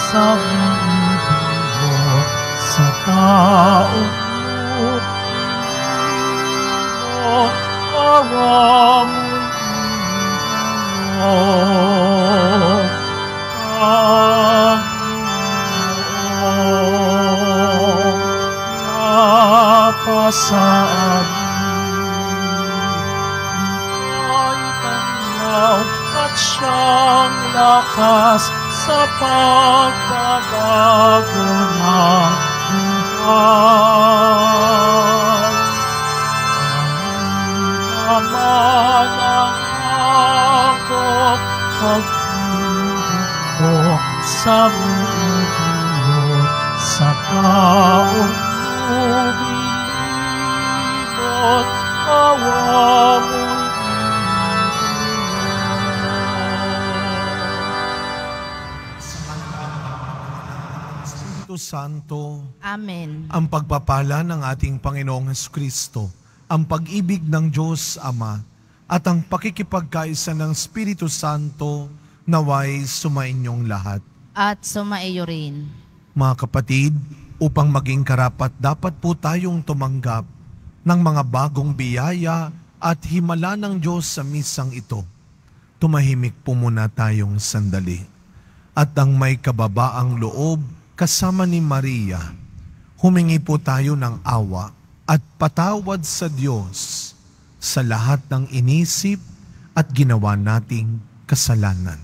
sa mundo, sa taong mo, awa mo, napasaan ika'y tanglaw at siyang lakas sa pagbabago ng buhay. Naman ang ako pag-ibig ko sa mundo, sa taong umilimot, awa mo'y Espiritu Santo. Amen. Ang pagpapala ng ating Panginoong Jesucristo, ang pag-ibig ng Diyos Ama, at ang pakikipagkaisa ng Espiritu Santo naway sumainyong lahat. At sumaiyo rin. Mga kapatid, upang maging karapat dapat po tayong tumanggap ng mga bagong biyaya at himala ng Diyos sa misang ito. Tumahimik po muna tayong sandali. At ang may kababaang loob kasama ni Maria, humingi po tayo ng awa at patawad sa Diyos sa lahat ng inisip at ginawa nating kasalanan.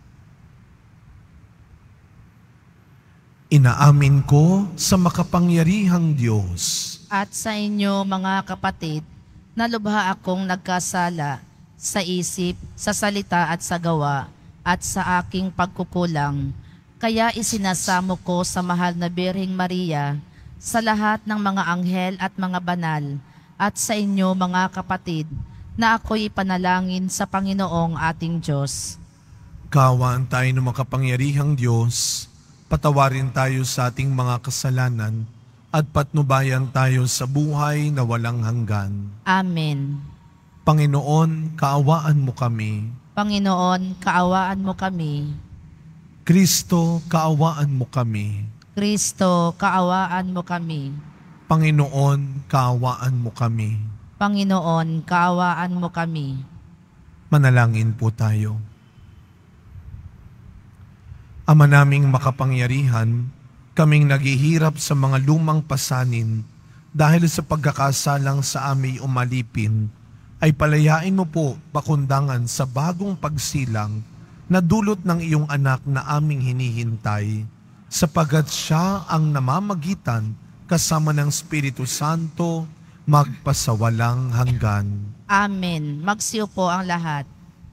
Inaamin ko sa makapangyarihang Diyos At sa inyo mga kapatid, na lubha akong nagkasala sa isip, sa salita at sa gawa, at sa aking pagkukulang. Kaya isinasamo ko sa mahal na Birheng Maria, sa lahat ng mga anghel at mga banal, at sa inyo mga kapatid, na ako'y ipanalangin sa Panginoong ating Diyos. Kaawaan tayo ng makapangyarihang Diyos, patawarin tayo sa ating mga kasalanan, at patnubayan tayo sa buhay na walang hanggan. Amen. Panginoon, kaawaan mo kami. Panginoon, kaawaan mo kami. Kristo, kaawaan mo kami. Kristo, kaawaan mo kami. Panginoon, kaawaan mo kami. Panginoon, kaawaan mo kami. Manalangin po tayo. Ama naming makapangyarihan, kaming naghihirap sa mga lumang pasanin dahil sa pagkakasalang sa aming umalipin, ay palayain mo po pakundangan sa bagong pagsilang na dulot ng iyong anak na aming hinihintay, sapagat siya ang namamagitan kasama ng Espiritu Santo magpasawalang hanggan. Amen. Magsiupo ang lahat.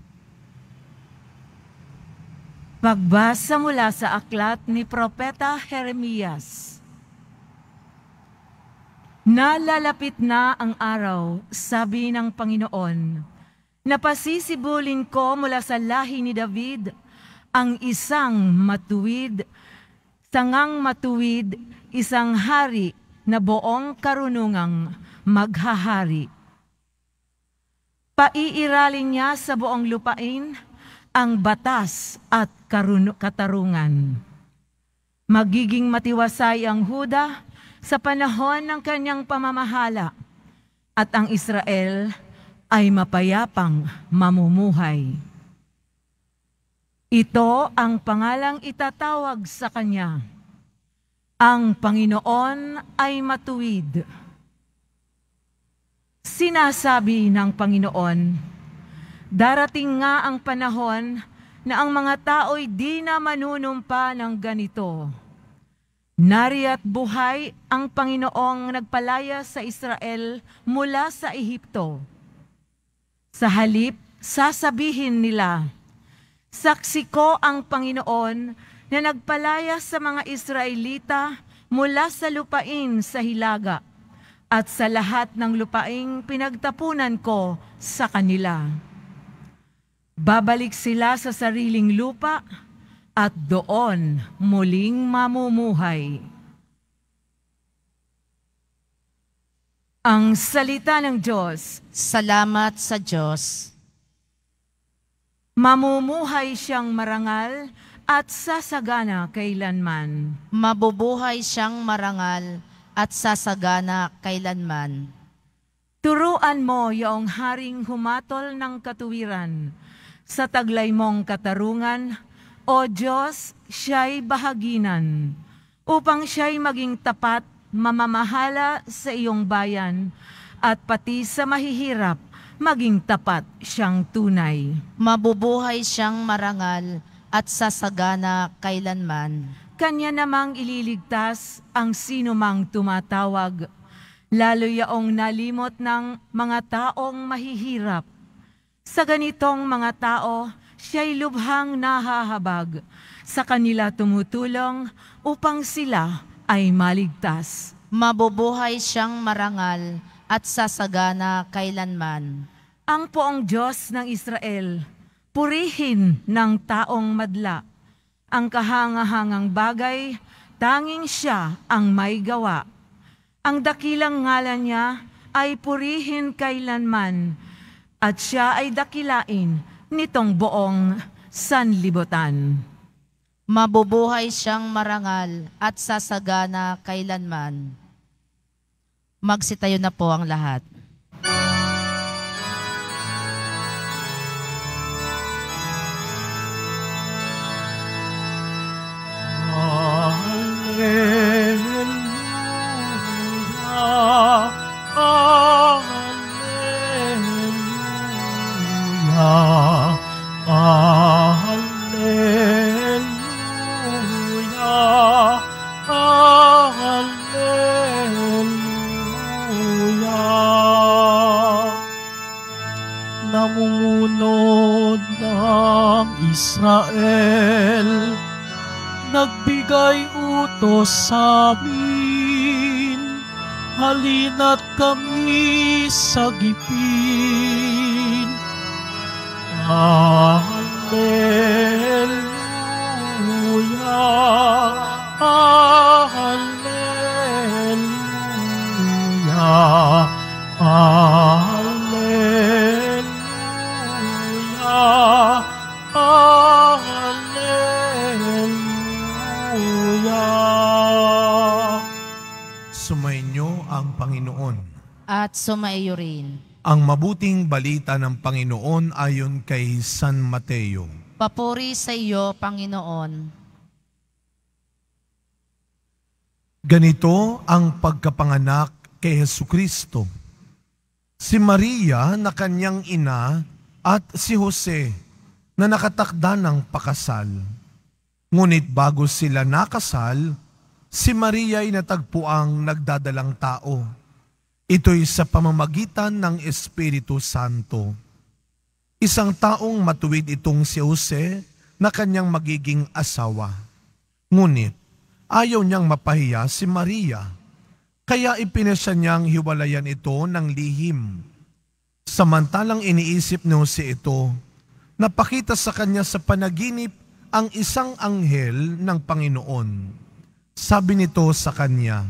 Pagbasa mula sa aklat ni Propeta Jeremias. Nalalapit na ang araw, sabi ng Panginoon, napasisibulin ko mula sa lahi ni David ang isang matuwid, sangang matuwid, isang hari na buong karunungang maghahari. Paiiralin niya sa buong lupain ang batas at katarungan. Magiging matiwasay ang Huda sa panahon ng kanyang pamamahala at ang Israel ay mapayapang mamumuhay. Ito ang pangalang itatawag sa kanya. Ang Panginoon ay matuwid. Sinasabi ng Panginoon, darating nga ang panahon na ang mga tao'y di na manunumpa ng ganito. Nariya't buhay ang Panginoong nagpalaya sa Israel mula sa Ehipto. Sa halip, sasabihin nila, saksi ko ang Panginoon na nagpalaya sa mga Israelita mula sa lupain sa Hilaga at sa lahat ng lupaing pinagtapunan ko sa kanila. Babalik sila sa sariling lupa at doon muling mamumuhay. Ang salita ng Diyos. Salamat sa Diyos. Mamumuhay siyang marangal at sasagana kailanman. Mabubuhay siyang marangal at sasagana kailanman. Turuan mo yaong haring humatol ng katuwiran. Sa taglay mong katarungan, O Diyos, siya'y bahaginan. Upang siya'y maging tapat, mamamahala sa iyong bayan, at pati sa mahihirap, maging tapat siyang tunay. Mabubuhay siyang marangal at sasagana kailanman. Kanya namang ililigtas ang sinumang tumatawag, lalo yaong nalimot ng mga taong mahihirap. Sa ganitong mga tao, siya'y lubhang nahahabag. Sa kanila tumutulong upang sila ay maligtas. Mabubuhay siyang marangal at sasagana kailanman. Ang poong Diyos ng Israel, purihin ng taong madla. Ang kahangahangang bagay, tanging siya ang may gawa. Ang dakilang ngalan niya ay purihin kailanman, at siya ay dakilain nitong buong sanlibutan. Mabubuhay siyang marangal at sasagana kailanman. Magsitayo na po ang lahat. Namunod ng Israel, nagbigay utos sa amin, halina't kami sagipin. Hallelujah, hallelujah, hallelujah, hallelujah. Sumainyo ang Panginoon. At sumaiyo rin. Ang mabuting balita ng Panginoon ayon kay San Mateo. Papuri sa iyo, Panginoon. Ganito ang pagkapanganak kay Hesukristo. Si Maria na kanyang ina at si Jose na nakatakda ng pakasal. Ngunit bago sila nakasal, si Maria ay natagpuang nagdadalang tao. Ito'y sa pamamagitan ng Espiritu Santo. Isang taong matuwid itong si Jose na kanyang magiging asawa. Ngunit ayaw niyang mapahiya si Maria, kaya ipinasya niyang hiwalayan ito ng lihim. Samantalang iniisip ni Jose ito, napakita sa kanya sa panaginip ang isang anghel ng Panginoon. Sabi nito sa kanya,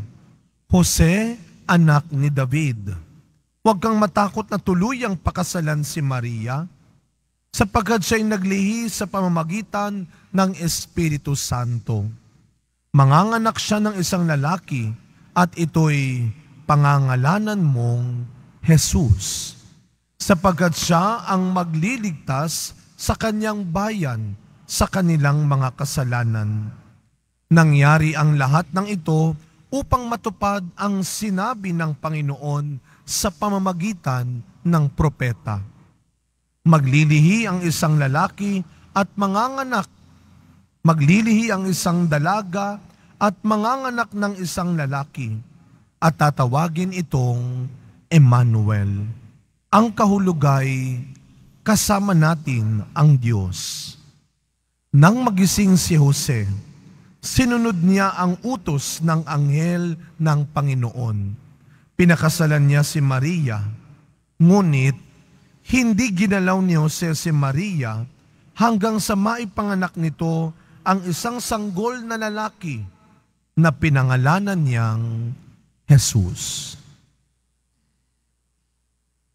Jose, anak ni David, huwag kang matakot na tuluyang pakasalan si Maria, sapagkat siya'y naglihi sa pamamagitan ng Espiritu Santo. Manganganak siya ng isang lalaki, at ito'y pangangalanan mong Jesus, sapagkat siya ang magliligtas sa kanyang bayan sa kanilang mga kasalanan. Nangyari ang lahat ng ito upang matupad ang sinabi ng Panginoon sa pamamagitan ng propeta. Maglilihi ang isang lalaki at manganganak. Maglilihi ang isang dalaga at manganganak ng isang lalaki, at tatawagin itong Emmanuel. Ang kahulugay, kasama natin ang Diyos. Nang magising si Jose, sinunod niya ang utos ng anghel ng Panginoon. Pinakasalan niya si Maria, ngunit hindi ginalaw ni Jose si Maria hanggang sa maipanganak nito ang isang sanggol na lalaki na pinangalanan niyang Jesus.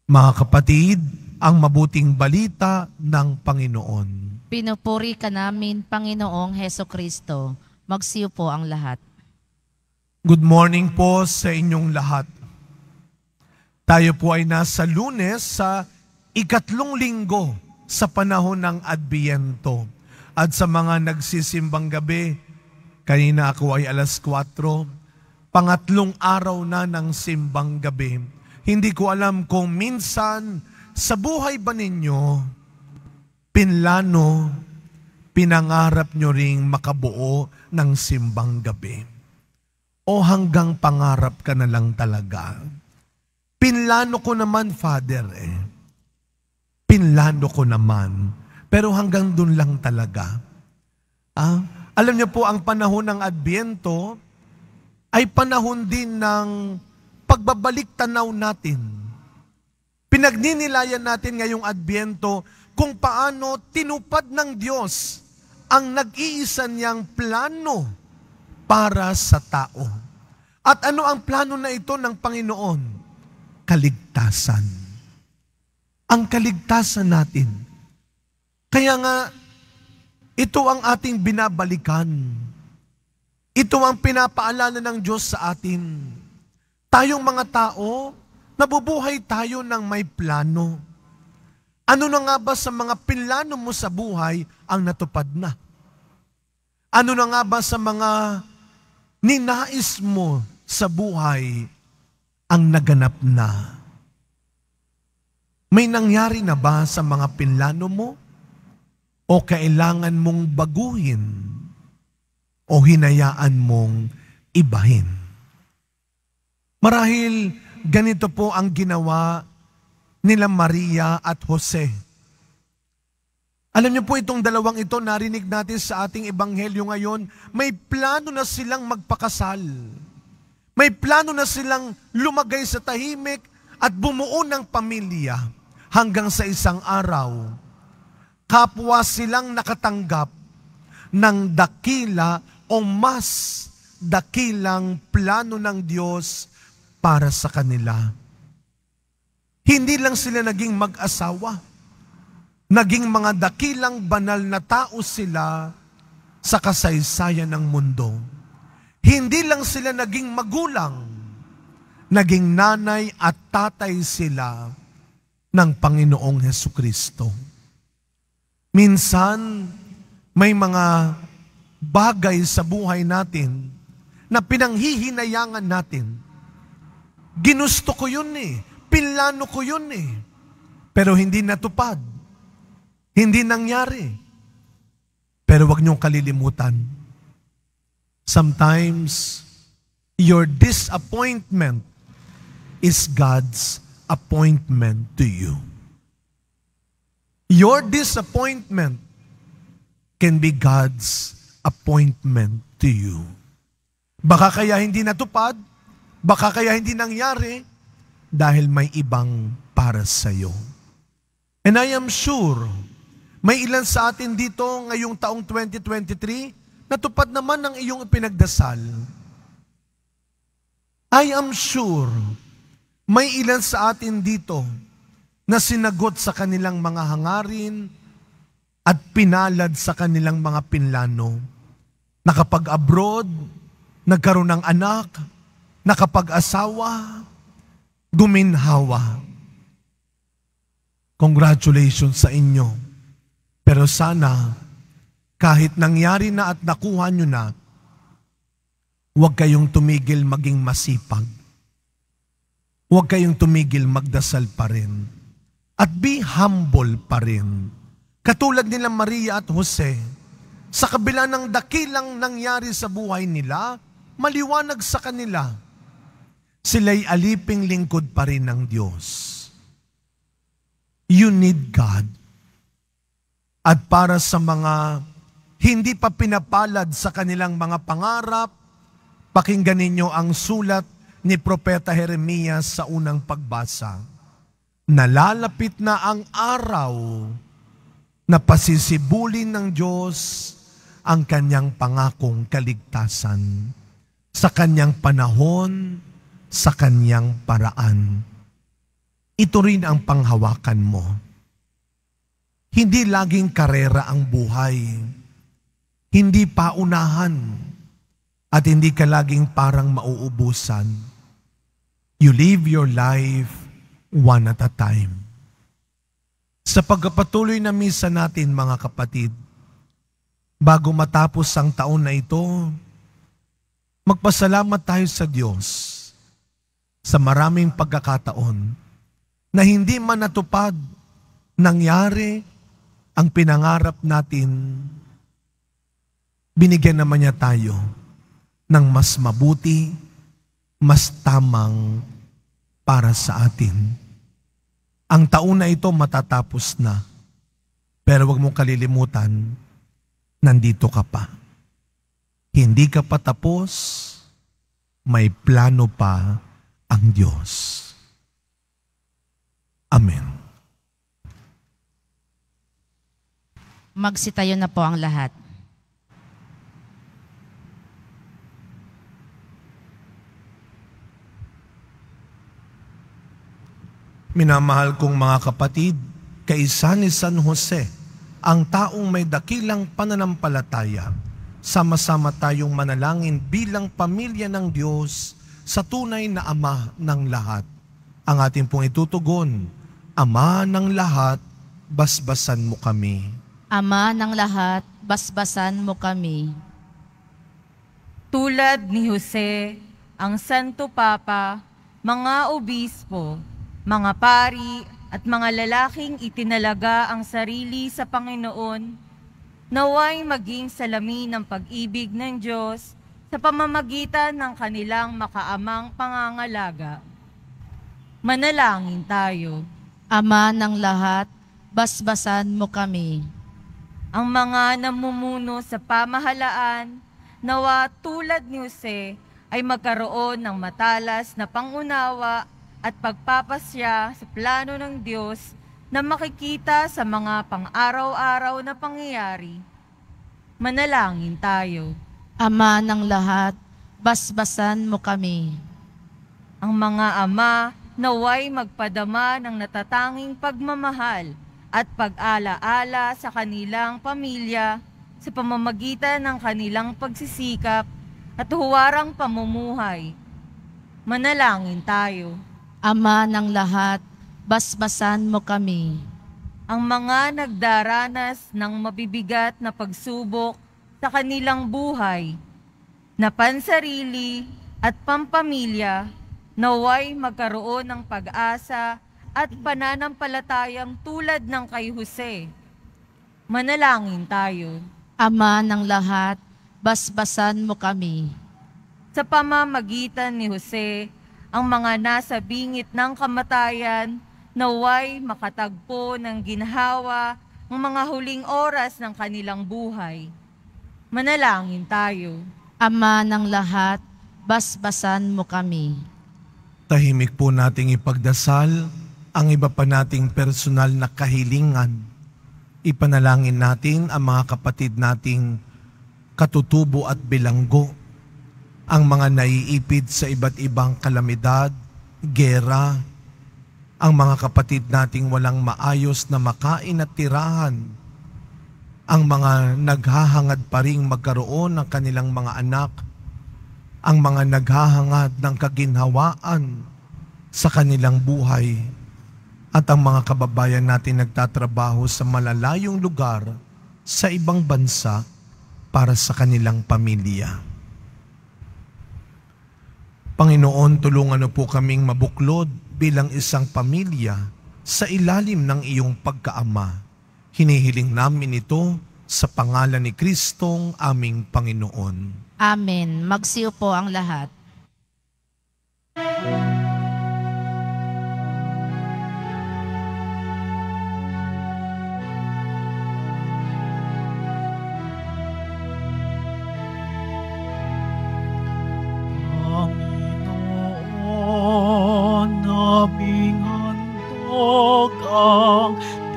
Mga kapatid, ang mabuting balita ng Panginoon. Pinupuri ka namin, Panginoong Heso Kristo. Magsiyo po ang lahat. Good morning po sa inyong lahat. Tayo po ay nasa Lunes sa ikatlong linggo sa panahon ng Adbiento. At sa mga nagsisimbang gabi, kanina ako ay 4:00, pangatlong araw na ng simbang gabi. Hindi ko alam kung minsan sa buhay ba ninyo, pinlano, pinangarap nyo ring makabuo ng simbang gabi? O hanggang pangarap ka na lang talaga? Pinlano ko naman, Father, Pinlano ko naman. Pero hanggang dun lang talaga. Alam niyo po, ang panahon ng Adbiento ay panahon din ng pagbabalik tanaw natin. Pinagninilayan natin ngayong Adbiento kung paano tinupad ng Diyos ang nag-iisa niyang plano para sa tao. At ano ang plano na ito ng Panginoon? Kaligtasan. Ang kaligtasan natin. Kaya nga, ito ang ating binabalikan. Ito ang pinapaalala ng Diyos sa atin. Tayong mga tao, nabubuhay tayo ng may plano. Ano na nga ba sa mga pinlano mo sa buhay ang natupad na? Ano na nga ba sa mga ninais mo sa buhay ang naganap na? May nangyari na ba sa mga pinlano mo? O kailangan mong baguhin? O hinayaan mong ibahin? Marahil ganito po ang ginawa nila Maria at Jose. Alam niyo po, itong dalawang ito, narinig natin sa ating ebanghelyo ngayon, may plano na silang magpakasal. May plano na silang lumagay sa tahimik at bumuo ng pamilya. Hanggang sa isang araw, kapwa silang nakatanggap ng dakila o mas dakilang plano ng Diyos para sa kanila. Hindi lang sila naging mag-asawa, naging mga dakilang banal na tao sila sa kasaysayan ng mundo. Hindi lang sila naging magulang, naging nanay at tatay sila ng Panginoong Hesukristo. Minsan, may mga bagay sa buhay natin na pinanghihinayangan natin. Ginusto ko yun pinlano ko yun pero hindi natupad. Hindi nangyari. Pero wag niyong kalilimutan. Sometimes, your disappointment is God's appointment to you. Your disappointment can be God's appointment to you. Baka kaya hindi natupad, baka kaya hindi nangyari, dahil may ibang para sa'yo. And I am sure, may ilan sa atin dito ngayong taong 2023, natupad naman ang iyong ipinagdasal. I am sure, may ilan sa atin dito na sinagot sa kanilang mga hangarin at pinalad sa kanilang mga pinlano. Nakapag-abroad, nagkaroon ng anak, nakapag-asawa, guminhawa. Congratulations sa inyo. Pero sana, kahit nangyari na at nakuha nyo na, huwag kayong tumigil maging masipag. Huwag kayong tumigil magdasal pa rin. At be humble pa rin. Katulad nila Maria at Jose, sa kabila ng dakilang nangyari sa buhay nila, maliwanag sa kanila, sila'y aliping lingkod pa rin ng Diyos. You need God. At para sa mga hindi pa pinapalad sa kanilang mga pangarap, pakinggan ninyo ang sulat ni Propeta Jeremias sa unang pagbasa. Nalalapit na ang araw na pasisibulin ng Diyos ang kanyang pangakong kaligtasan sa kanyang panahon, sa kanyang paraan. ito rin ang panghawakan mo. Hindi laging karera ang buhay. Hindi paunahan. At hindi ka laging parang mauubusan. You live your life one at a time. Sa pagpapatuloy na misa natin, mga kapatid, bago matapos ang taon na ito, magpasalamat tayo sa Diyos sa maraming pagkakataon na hindi man natupad, nangyari ang pinangarap natin, binigyan naman niya tayo ng mas mabuti, mas tamang para sa atin. Ang taon na ito matatapos na, pero huwag mong kalilimutan, nandito ka pa. Hindi ka pa tapos, may plano pa ang Diyos. Amen. Magsitayo na po ang lahat. Minamahal kong mga kapatid, kaisa ni San Jose, ang taong may dakilang pananampalataya, sama-sama tayong manalangin bilang pamilya ng Diyos sa tunay na Ama ng lahat. Ang ating pong itutugon, Ama ng lahat, basbasan mo kami. Ama ng lahat, basbasan mo kami. Tulad ni Jose, ang Santo Papa, mga obispo, mga pari at mga lalaking itinalaga ang sarili sa Panginoon, naway maging salamin ng pag-ibig ng Diyos sa pamamagitan ng kanilang makaamang pangangalaga. Manalangin tayo. Ama ng lahat, basbasan mo kami. Ang mga namumuno sa pamahalaan, nawa tulad ni Jose, ay magkaroon ng matalas na pangunawa at pagpapasya sa plano ng Diyos na makikita sa mga pang-araw-araw na pangyayari. Manalangin tayo. Ama ng lahat, basbasan mo kami. Ang mga ama naway magpadama ng natatanging pagmamahal at pag-ala-ala sa kanilang pamilya sa pamamagitan ng kanilang pagsisikap at huwarang pamumuhay. Manalangin tayo. Ama ng lahat, basbasan mo kami. Ang mga nagdaranas ng mabibigat na pagsubok sa kanilang buhay, na pansarili at pampamilya, naway magkaroon ng pag-asa at pananampalatayang tulad ng kay Jose. Manalangin tayo. Ama ng lahat, basbasan mo kami. Sa pamamagitan ni Jose, ang mga nasa bingit ng kamatayan, naway makatagpo ng ginhawa ng mga huling oras ng kanilang buhay. Manalangin tayo. Ama ng lahat, basbasan mo kami. Tahimik po nating ipagdasal ang iba pa nating personal na kahilingan. Ipanalangin natin ang mga kapatid nating katutubo at bilanggo, ang mga naiipid sa iba't ibang kalamidad, gera, ang mga kapatid nating walang maayos na makain at tirahan, ang mga naghahangad pa ring magkaroon ng kanilang mga anak, ang mga naghahangad ng kaginhawaan sa kanilang buhay, at ang mga kababayan natin nagtatrabaho sa malalayong lugar sa ibang bansa para sa kanilang pamilya. Panginoon, tulungan mo po kaming mabuklod bilang isang pamilya sa ilalim ng iyong pagkaama. Hinihiling namin ito sa pangalan ni Kristong aming Panginoon. Amen. Magsiupo ang lahat. Aming handog ang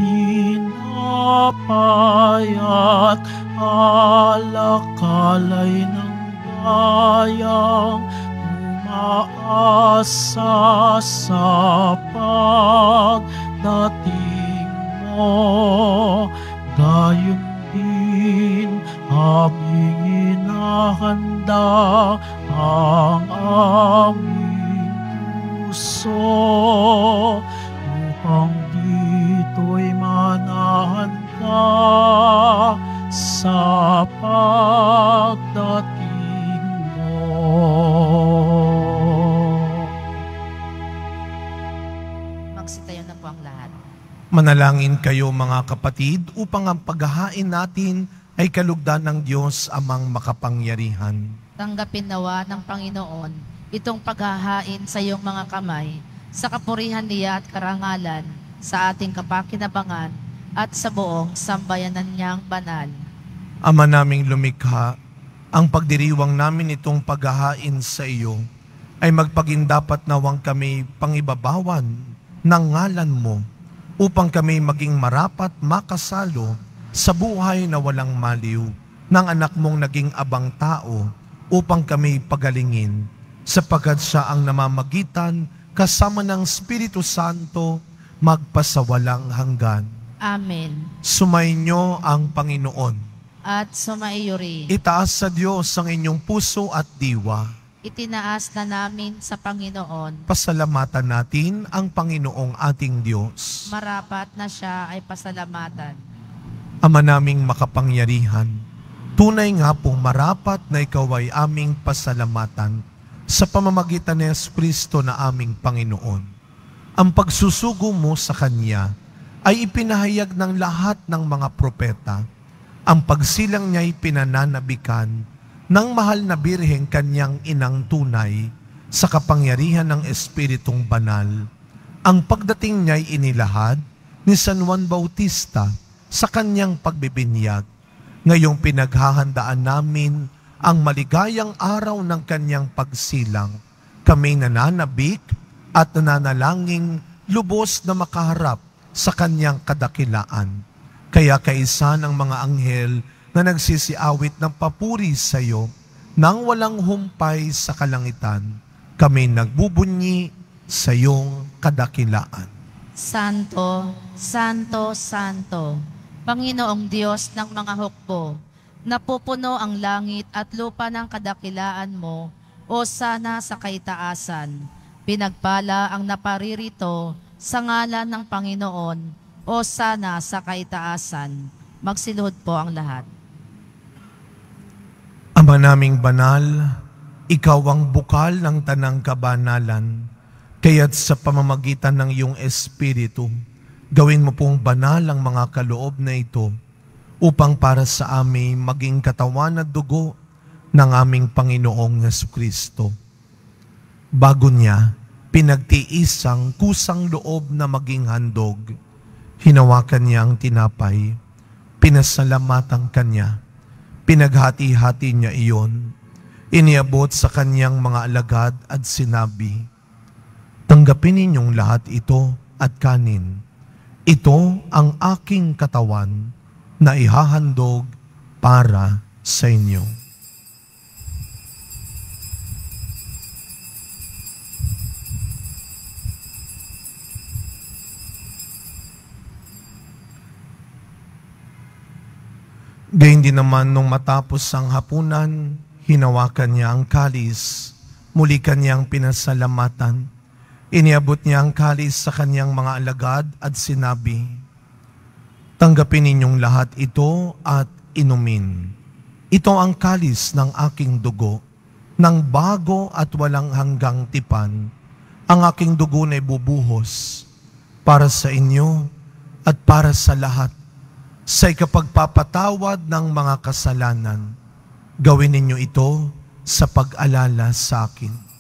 tinapay at alakalay ng bayang umaasa sa pagdating mo. Gayon din aming inahanda ang aming puso upang dito'y manahan ka sa pagdating mo. Magsitayo na po ang lahat. Manalangin kayo mga kapatid upang ang paghahain natin ay kalugdan ng Diyos amang makapangyarihan. Tanggapin nawa ng Panginoon itong paghahain sa iyong mga kamay, sa kapurihan niya at karangalan, sa ating kapakinabangan at sa buong sambayanan niyang banal. Ama naming lumikha, ang pagdiriwang namin itong paghahain sa iyo ay magpagindapat nawang kami pangibabawan ng ngalan mo upang kami maging marapat makasalo sa buhay na walang maliw ng anak mong naging abang tao upang kami pagalingin sapagkat siya ang namamagitan kasama ng Espiritu Santo magpasawalang hanggan. Amen. Sumainyo ang Panginoon. At sumaiyo rin. Itaas sa Diyos ang inyong puso at diwa. Itinaas na namin sa Panginoon. Pasalamatan natin ang Panginoong ating Diyos. Marapat na siya ay pasalamatan. Ama naming makapangyarihan, tunay nga pong marapat na ikaw ay aming pasalamatan sa pamamagitan ni Jesucristo na aming Panginoon. Ang pagsusugo mo sa Kanya ay ipinahayag ng lahat ng mga propeta. Ang pagsilang niya ay pinananabikan ng mahal na birheng Kanyang inang tunay sa kapangyarihan ng Espiritong Banal. Ang pagdating niya ay inilahad ni San Juan Bautista sa kanyang pagbibinyag. Ngayong pinaghahandaan namin ang maligayang araw ng kanyang pagsilang. Kami nananabik at nananalangin lubos na makaharap sa kanyang kadakilaan. Kaya kaisa ng mga anghel na nagsisiawit ng papuri sa iyo nang walang humpay sa kalangitan, kami nagbubunyi sa iyong kadakilaan. Santo, Santo, Santo, Panginoong Diyos ng mga hukbo, napupuno ang langit at lupa ng kadakilaan mo, o sana sa kaitaasan. Pinagpala ang naparirito sa ngalan ng Panginoon, o sana sa kaitaasan. Magsiluhod po ang lahat. Ama naming banal, ikaw ang bukal ng tanang kabanalan, kaya't sa pamamagitan ng iyong Espiritu, gawin mo pong banal ang mga kaloob na ito upang para sa amin maging katawan at dugo ng aming Panginoong Jesucristo. Bago niya, pinagtiis ang kusang loob na maging handog. Hinawakan niya ang tinapay, pinasalamatan kanya, pinaghati-hati niya iyon, iniabot sa kanyang mga alagad at sinabi, "Tanggapin ninyong lahat ito at kanin. Ito ang aking katawan na ihahandog para sa inyo." Gayun din naman nung matapos ang hapunan, hinawakan niya ang kalis, muli kanyang pinasalamatan. Iniabot niya ang kalis sa kanyang mga alagad at sinabi, "Tanggapin ninyong lahat ito at inumin. Ito ang kalis ng aking dugo, ng bago at walang hanggang tipan. Ang aking dugo na ibubuhos para sa inyo at para sa lahat sa ikapagpapatawad ng mga kasalanan. Gawin ninyo ito sa pag-alala sa akin."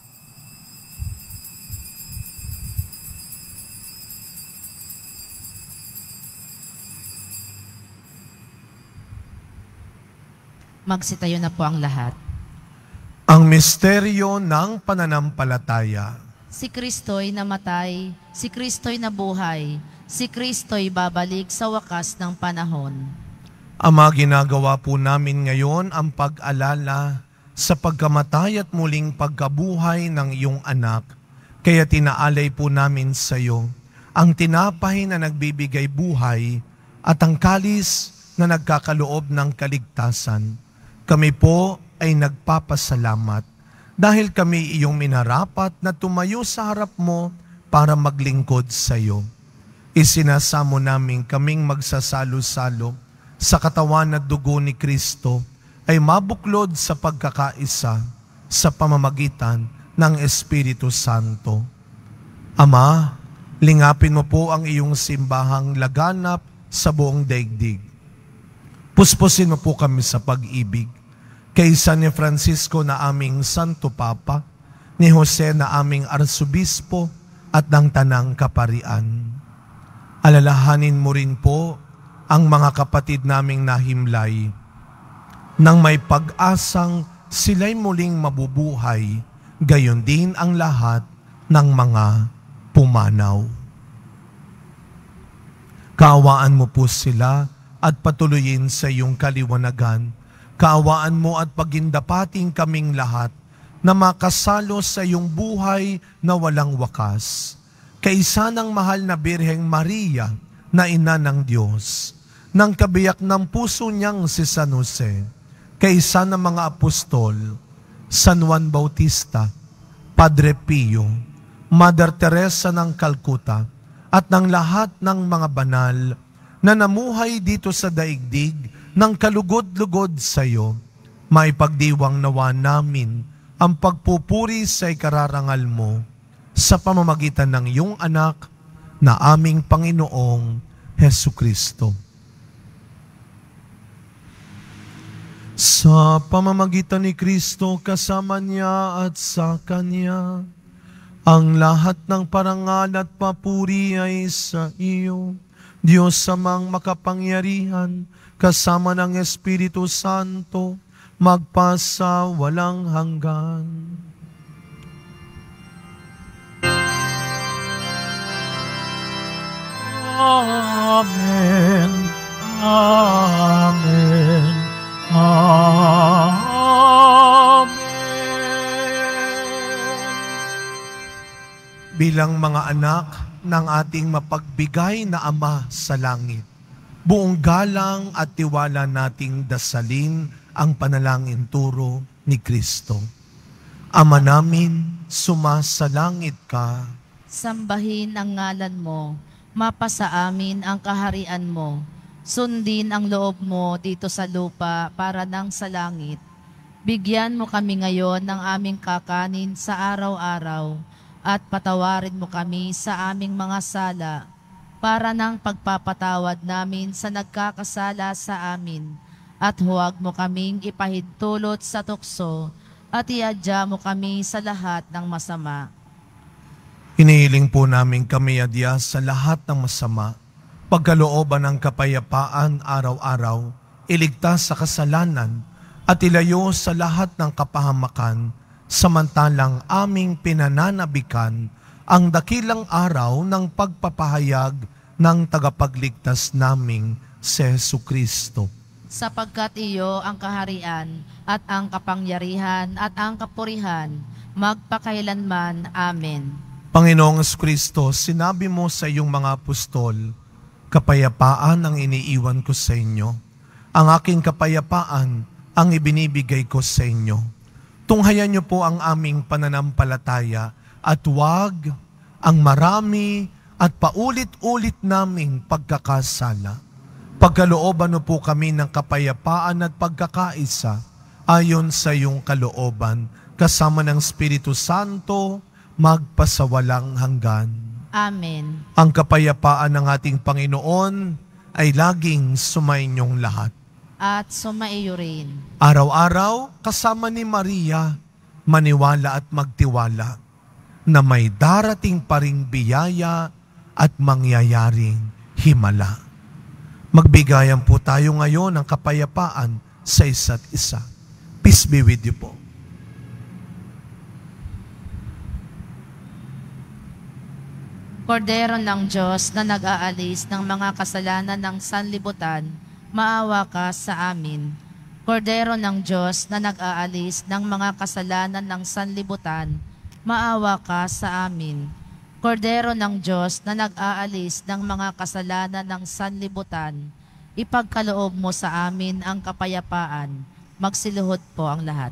Magsitayo na po ang lahat. Ang misteryo ng pananampalataya. Si Kristo'y namatay, si Kristo'y nabuhay, si Kristo'y babalik sa wakas ng panahon. Ama, ginagawa po namin ngayon ang pag-alala sa pagkamatay at muling pagkabuhay ng iyong anak, kaya tinaalay po namin sa iyo ang tinapay na nagbibigay buhay at ang kalis na nagkakaloob ng kaligtasan. Kami po ay nagpapasalamat dahil kami iyong minarapat na tumayo sa harap mo para maglingkod sa iyo. Isinasamo namin kaming magsasalo-salo sa katawan at dugo ni Kristo ay mabuklod sa pagkakaisa sa pamamagitan ng Espiritu Santo. Ama, lingapin mo po ang iyong simbahang laganap sa buong daigdig. Puspusin mo po kami sa pag-ibig. Kay San Francisco na aming Santo Papa, ni Jose na aming Arsobispo at ng Tanang Kaparian. Alalahanin mo rin po ang mga kapatid naming nahimlay nang may pag-asang sila'y muling mabubuhay, gayon din ang lahat ng mga pumanaw. Kaawaan mo po sila at patuloyin sa iyong kaliwanagan. Kaawaan mo at pagindapating kaming lahat na makasalo sa iyong buhay na walang wakas. Kaisa ng mahal na Birheng Maria na ina ng Diyos, ng kabiyak ng puso niyang si San Jose, kaisa ng mga apostol, San Juan Bautista, Padre Pio, Mother Teresa ng Calcutta, at ng lahat ng mga banal na namuhay dito sa daigdig ng kalugod-lugod sa iyo, maipagdiwang nawa namin ang pagpupuri sa ikararangal mo sa pamamagitan ng iyong anak na aming Panginoong Hesukristo. Sa pamamagitan ni Kristo, kasama niya at sa Kanya, ang lahat ng parangal at papuri ay sa iyo, Diyos Amang makapangyarihan, kasama ng Espiritu Santo, magpasa walang hanggan. Amen. Amen. Amen. Bilang mga anak ng ating mapagbigay na Ama sa langit, buong galang at tiwala nating dasalin ang panalangin turo ni Kristo. Ama namin, sumasalangit ka. Sambahin ang ngalan mo, mapasa amin ang kaharian mo. Sundin ang loob mo dito sa lupa para nang sa langit. Bigyan mo kami ngayon ng aming kakanin sa araw-araw at patawarin mo kami sa aming mga sala para nang pagpapatawad namin sa nagkakasala sa amin. At huwag mo kaming ipahintulot sa tukso at iadya mo kami sa lahat ng masama. Hinihiling po namin kami adya sa lahat ng masama, pagkalooban ng kapayapaan araw-araw, iligtas sa kasalanan, at ilayo sa lahat ng kapahamakan, samantalang aming pinananabikan ang dakilang araw ng pagpapahayag ng tagapagligtas naming si Jesucristo. Sapagkat iyo ang kaharian at ang kapangyarihan at ang kapurihan, magpakailanman. Amen. Panginoong Jesucristo, sinabi mo sa iyong mga apostol, kapayapaan ang iniiwan ko sa inyo. Ang aking kapayapaan ang ibinibigay ko sa inyo. Tunghayan niyo po ang aming pananampalataya at huwag ang marami at paulit-ulit naming pagkakasala. Pagkalooban mo po kami ng kapayapaan at pagkakaisa ayon sa iyong kalooban, kasama ng Espiritu Santo, magpasawalang hanggan. Amen. Ang kapayapaan ng ating Panginoon ay laging sumainyong lahat. At sumaiyo rin. Araw-araw, kasama ni Maria, maniwala at magtiwala na may darating pa ring biyaya at mangyayaring himala. Magbigayan po tayo ngayon ng kapayapaan sa isa't isa. Peace be with you po. Kordero ng Diyos na nag-aalis ng mga kasalanan ng sanlibutan, maawa ka sa amin. Kordero ng Diyos na nag-aalis ng mga kasalanan ng sanlibutan, maawa ka sa amin. Kordero ng Diyos na nag-aalis ng mga kasalanan ng sanlibutan, ipagkaloob mo sa amin ang kapayapaan. Magsiluhod po ang lahat.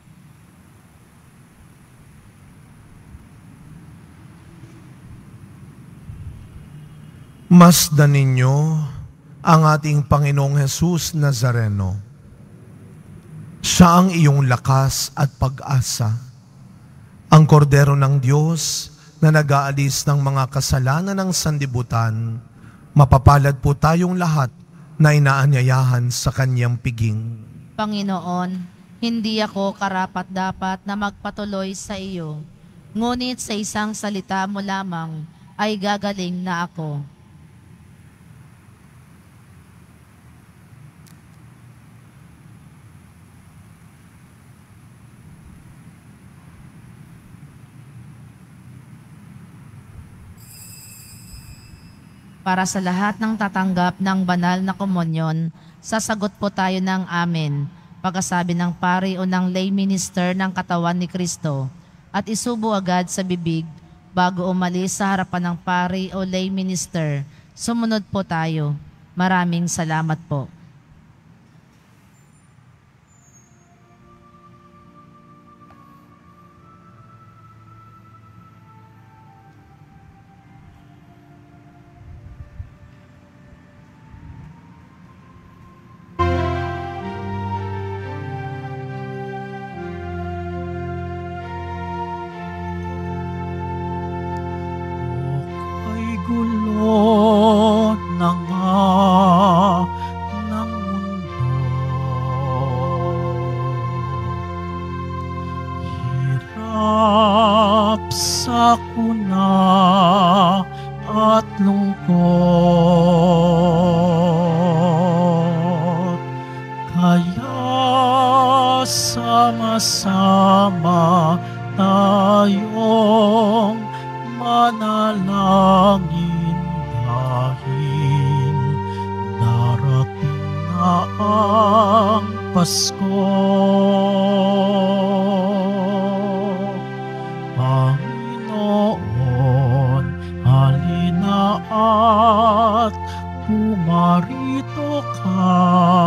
Masdan ninyo ang ating Panginoong Hesus Nazareno. Siya ang iyong lakas at pag-asa, ang kordero ng Diyos na nag-aalis ng mga kasalanan ng sanlibutan. Mapapalad po tayong lahat na inaanyayahan sa kanyang piging. Panginoon, hindi ako karapat-dapat na magpatuloy sa iyo, ngunit sa isang salita mo lamang ay gagaling na ako. Para sa lahat ng tatanggap ng banal na komunyon, sasagot po tayo ng amen, pagkasabi ng pari o ng lay minister ng katawan ni Kristo, at isubo agad sa bibig bago umalis sa harapan ng pari o lay minister. Sumunod po tayo. Maraming salamat po. Gulo na nga ng mundo, hirap sa kuna at lungkot, kaya sama-sama tayong manalangin dahil darating na ang Pasko. Panginoon, halina at pumarito ka.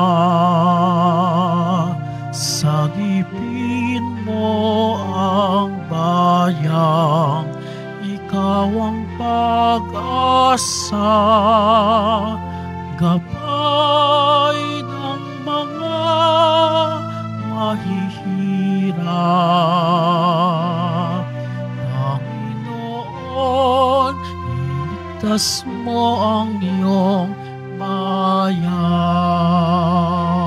Sagipin mo ang bayang ikaw ang pag-asa, gabay ng mga mahihirap. Panginoon, iligtas mo ang iyong bayan.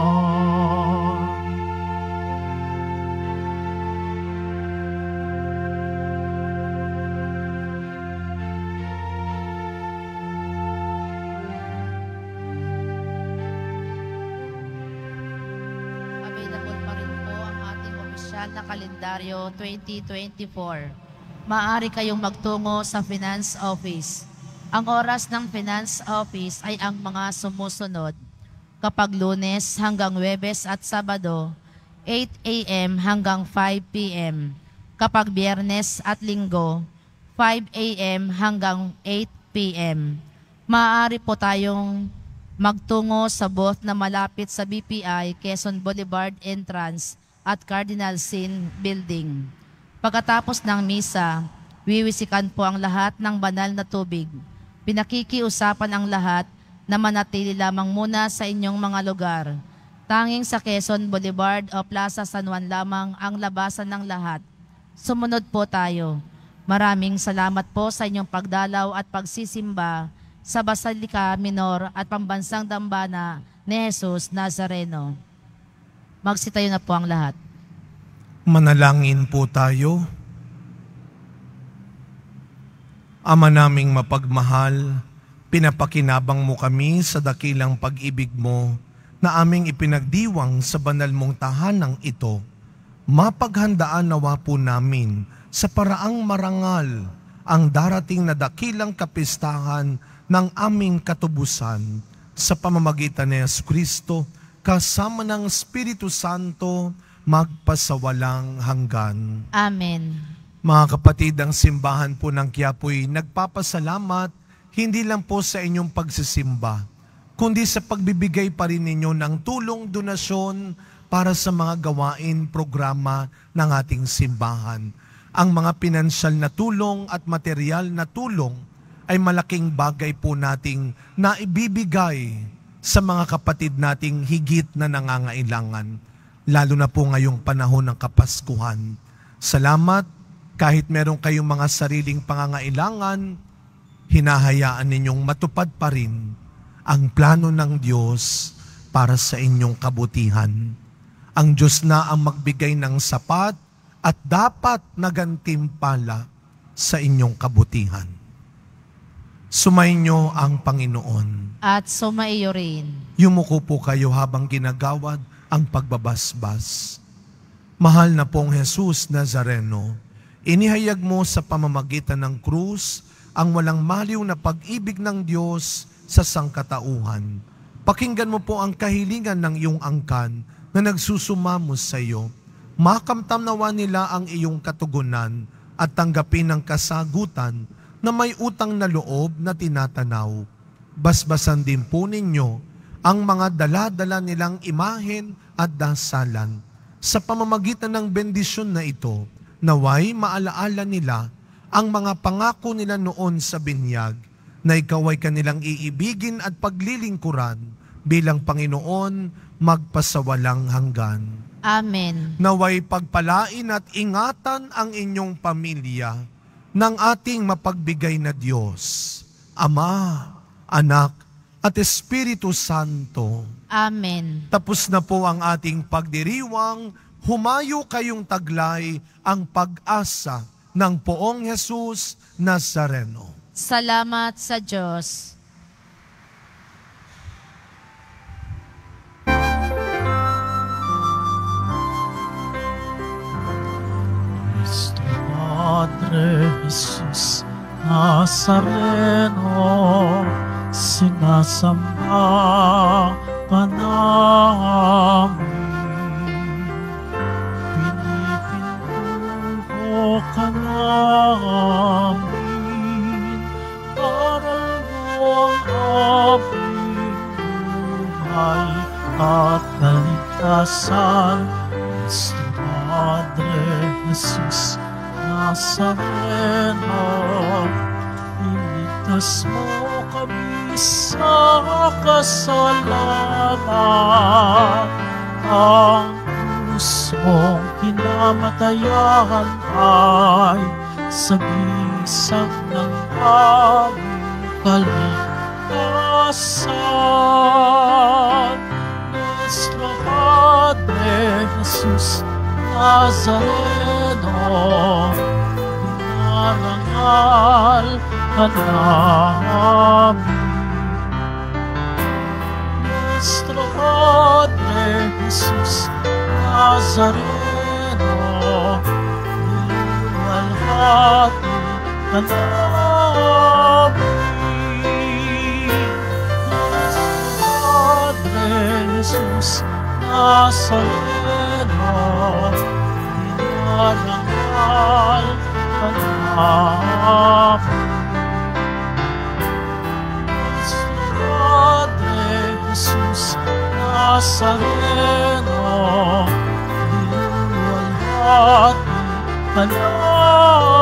Na kalendaryo 2024. Maaari kayong magtungo sa Finance Office. Ang oras ng Finance Office ay ang mga sumusunod. Kapag Lunes hanggang Huwebes at Sabado, 8 a.m. hanggang 5 p.m. Kapag Biyernes at Linggo, 5 a.m. hanggang 8 p.m. Maaari po tayong magtungo sa booth na malapit sa BPI Quezon Boulevard Entrance at Cardinal Sin Building. Pagkatapos ng misa, wiwisikan po ang lahat ng banal na tubig. Pinakikiusapan ang lahat na manatili lamang muna sa inyong mga lugar. Tanging sa Quezon Boulevard o Plaza San Juan lamang ang labasan ng lahat. Sumunod po tayo. Maraming salamat po sa inyong pagdalaw at pagsisimba sa Basilika Minor at Pambansang Dambana ni Jesus Nazareno. Magsitayo na po ang lahat. Manalangin po tayo. Ama naming mapagmahal, pinapakinabang mo kami sa dakilang pag-ibig mo na aming ipinagdiwang sa banal mong tahanang ito. Mapaghandaan nawa po namin sa paraang marangal ang darating na dakilang kapistahan ng aming katubusan sa pamamagitan ni Jesu Kristo kasama ng Espiritu Santo, magpasawalang hanggan. Amen. Mga kapatid, ang simbahan po ng Quiapo'y nagpapasalamat hindi lang po sa inyong pagsisimba, kundi sa pagbibigay pa rin ninyo ng tulong, donasyon para sa mga gawain, programa ng ating simbahan. Ang mga pinansyal na tulong at material na tulong ay malaking bagay po nating naibibigay sa mga kapatid nating higit na nangangailangan, lalo na po ngayong panahon ng Kapaskuhan. Salamat, kahit meron kayong mga sariling pangangailangan, hinahayaan ninyong matupad pa rin ang plano ng Diyos para sa inyong kabutihan. Ang Diyos na ang magbigay ng sapat at dapat na gantimpala sa inyong kabutihan. Sumainyo ang Panginoon. At sumaiyo rin. Yumuko po kayo habang ginagawad ang pagbabasbas. Mahal na pong Jesus Nazareno, inihayag mo sa pamamagitan ng krus ang walang maliw na pag-ibig ng Diyos sa sangkatauhan. Pakinggan mo po ang kahilingan ng iyong angkan na nagsusumamo sa iyo. Makamtam nawa nila ang iyong katugunan at tanggapin ang kasagutan na may utang na loob na tinatanaw. Basbasan din po ninyo ang mga dala-dala nilang imahen at dasalan. Sa pamamagitan ng bendisyon na ito, naway maalaala nila ang mga pangako nila noon sa binyag, na ikaw ay kanilang iibigin at paglilingkuran bilang Panginoon magpasawalang hanggan. Amen. Naway pagpalain at ingatan ang inyong pamilya ng ating mapagbigay na Diyos, Ama, Anak, at Espiritu Santo. Amen. Tapos na po ang ating pagdiriwang, humayo kayong taglay ang pag-asa ng Poong Jesus Nazareno. Salamat sa Diyos. Cristo Padre Jesus Nazareno, sinasamba ka namin. Pinipintuho ka namin, aral mo ang aming buhay at kaligtasan. Cristo Padre Jesus Nazareno, iligtas mo kami sa kasalanan. Ang pusong kinamatayan ay sagisag ng aming kaligtasan. Nuestro Padre Jesus Nazareno, dinarangal ka namin. Nuestro Padre Jesus Nazareno, niluwalhati ka namin. Nuestro Padre Jesus Nazareno, dinarangal ka namin. Padre Jesus Nazareno, niluwalhati ka namin.